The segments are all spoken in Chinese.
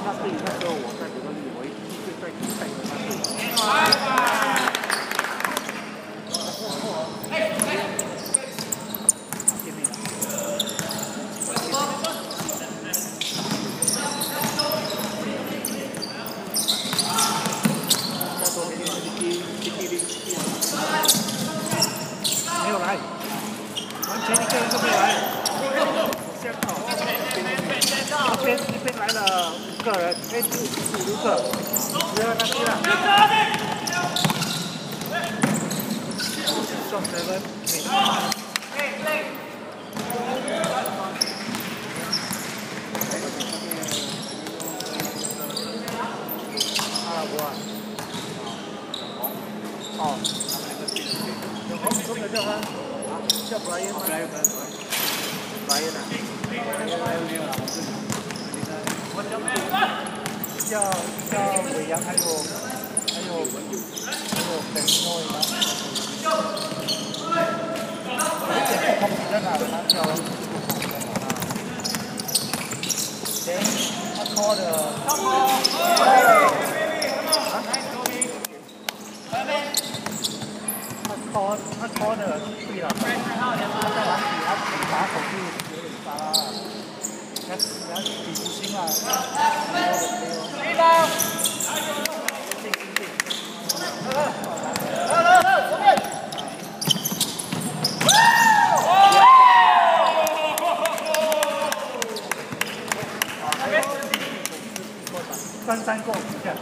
他对那时候我在德国，我一直在带着他对。没有来，完全一个人都没有来。先跑，那边来了5个人，哎，5个，10了，那10了。撞7分，阿拉伯啊，哦，有红中的叫他，叫布莱恩吗？布莱恩啊，叫伟阳，还有本诺吗？有点不同的啦，他叫他拖的。他拖的对了，他在篮底，他打手就有点沙拉了，你要比不清啊，没有。3个比赛，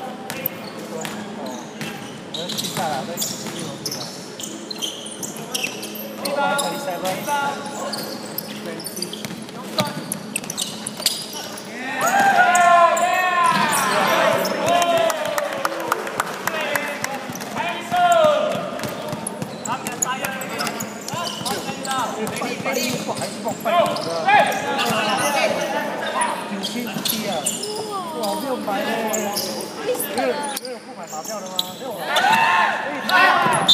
我要比赛了，哇，没有买嘞，没有不买马票的吗？没有。